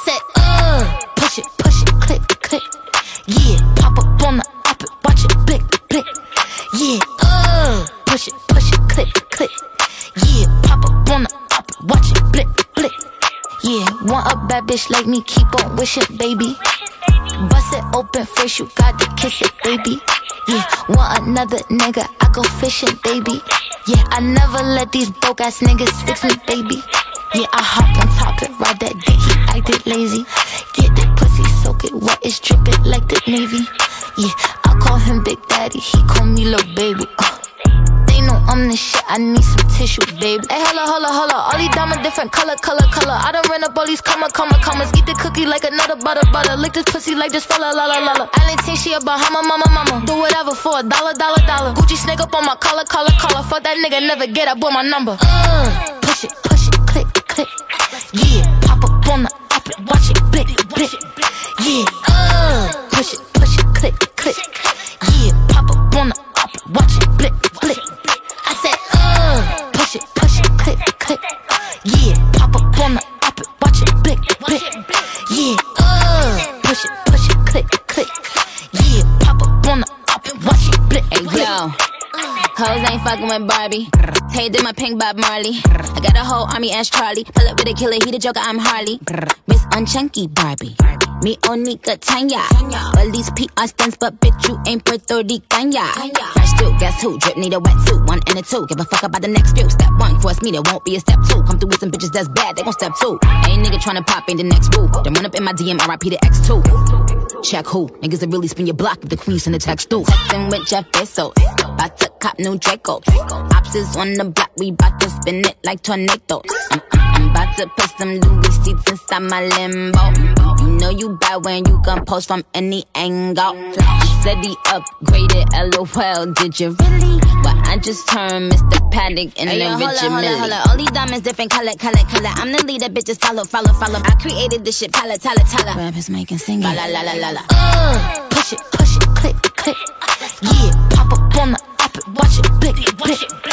said, push it, click, click. Yeah, pop up on the op it, watch it, blick, blick. Yeah, push it, click, click. Yeah, pop up on the op it, watch it, blick, blick. Yeah, want a bad bitch like me, keep on wishing, baby. Bust it open first, you got to kiss it, baby. Yeah, want another nigga, I go fishing, baby. Yeah, I never let these broke ass niggas fix me, baby. Yeah, I hop on top it, ride that dick, he acted lazy. Get that pussy, soak it wet, it's dripping like the Navy. Yeah, I call him Big Daddy, he call me Lil Baby. They know I'm the shit, I need some tissue, baby. Hey, holla, all these diamonds different color. I done ran up all these commas. Eat the cookie like another butter. Lick this pussy like this fella, la. I ain't think she a Bahama, mama. Do whatever for $1. Gucci snake up on my collar. Fuck that nigga, never get up with my number. Push it, click, click. Yeah, pop up on the op it, watch it, blick, blick. Yeah, push it, click, click. Yeah, pop up on the op it, watch it, blick, blick. I said, push it, click, click. Yeah, pop up on the op it, watch it, blick, blick. Yeah, push it, click, click. Yeah, pop up on the op it, watch it, blick, blick. Hey, yo. Hoes ain't fucking with Barbie. Tay did my pink Bob Marley. I got a whole army as Charlie. Pull up with a killer, he the Joker, I'm Harley. Miss Unchunky Barbie. Me Onika Tanya. All these PR stunts, but bitch, you ain't Puerto Rican, ya. Fresh too, guess who? Drip need a wetsuit, 1 and a 2. Give a fuck about the next few. Step 1, force me, there won't be a step 2. Come through with some bitches that's bad, they gon' step 2. Ain't nigga tryna pop in the next woo. Then run up in my DM, RIP the X2. Check who? Niggas that really spin your block with the queen send the text through. Textin' with Jeff Bezos. Bout to cop new Dracos. Ops is on the block, we bout to spin it like tornadoes. I'm bout to put some Louis seats inside my limbo. You know you bad when you can post from any angle. You said he upgraded, LOL, did you really? Well, I just turned Mr. Paddock in the Richard Mille. All these diamonds different color. I'm the leader, bitches follow. I created this shit, tala. Rappers making singing, la. Push it, click, click. Yeah, pop up on the op it, watch it, blick, blick.